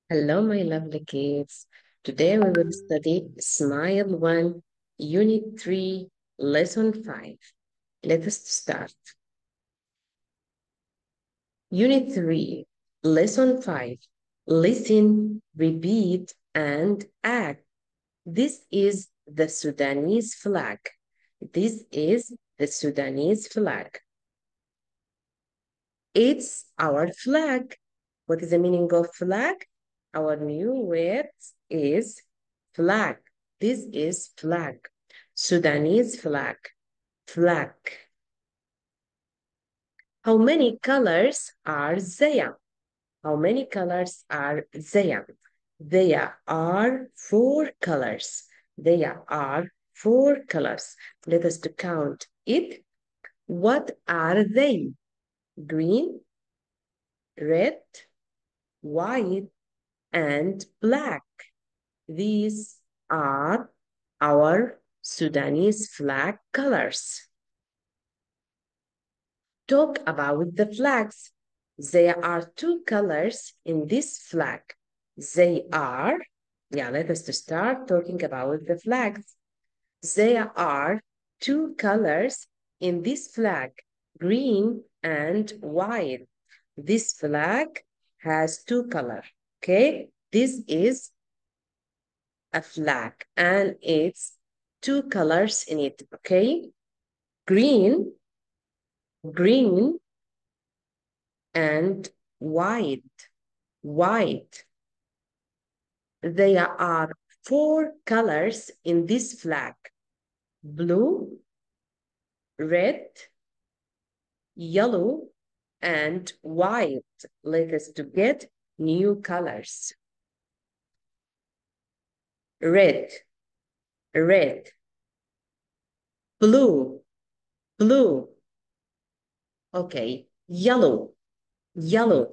Hello, my lovely kids. Today we will study Smile 1, Unit 3, Lesson 5. Let us start. Unit 3, Lesson 5. Listen, repeat, and act. This is the Sudanese flag. This is the Sudanese flag. It's our flag. What is the meaning of flag? Our new word is flag. This is flag. Sudanese flag. Flag. How many colors are there? How many colors are there? There are four colors. There are four colors. Let us to count it. What are they? Green, red, white, and black. These are our Sudanese flag colors. Talk about the flags. There are two colors in this flag. They are, let us start talking about the flags. There are two colors in this flag, green and white. This flag has two colors, okay? This is a flag and it's two colors in it, okay? Green, green, and white, white. There are four colors in this flag: blue, red, yellow, and white. Let us to get new colors. Red, red, blue, blue. Okay, yellow, yellow.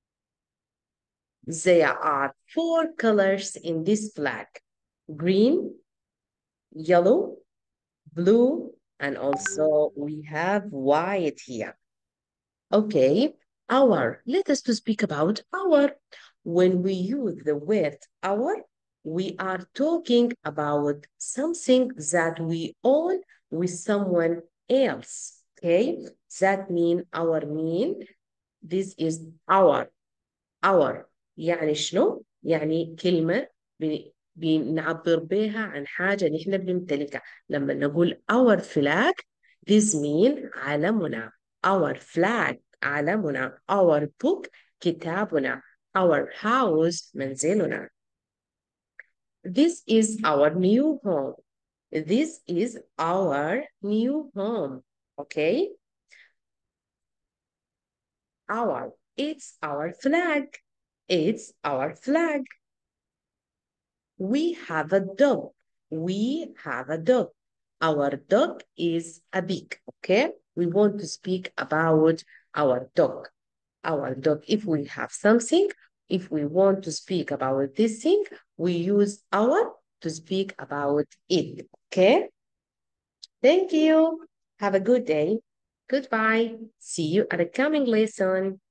There are four colors in this flag: green, yellow, blue, and also we have white here. Okay, hour. Let us to speak about hour. When we use the word hour, we are talking about something that we own with someone else. Okay, that mean our mean. This is our. يعني شنو؟ يعني كلمة بنعبر بها عن حاجة نحن بنمتلكها. لما نقول our flag, this mean علمنا. Our flag علمنا. Our book كتابنا. Our house منزلنا. This is our new home. This is our new home. Okay? Our. It's our flag. It's our flag. We have a dog. We have a dog. Our dog is a pig, okay? We want to speak about our dog. Our dog, if we have something, if we want to speak about this thing, we use our to speak about it, okay? Thank you. Have a good day. Goodbye. See you at a coming lesson.